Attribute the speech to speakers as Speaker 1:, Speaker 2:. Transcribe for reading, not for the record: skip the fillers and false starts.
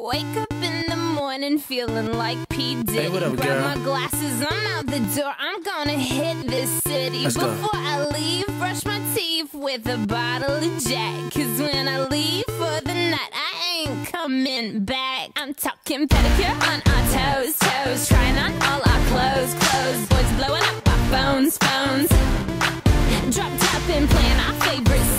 Speaker 1: Wake up in the morning feeling like P. Diddy.
Speaker 2: Hey, what up, girl?
Speaker 1: Grab my glasses, I'm out the door. I'm gonna hit this city.
Speaker 2: Let's go.
Speaker 1: Before I leave, brush my teeth with a bottle of Jack. Cause when I leave for the night, I ain't coming back. I'm talking pedicure on our toes, toes. Trying on all our clothes, clothes. Boys blowing up our phones, phones. Drop top and playing our favorite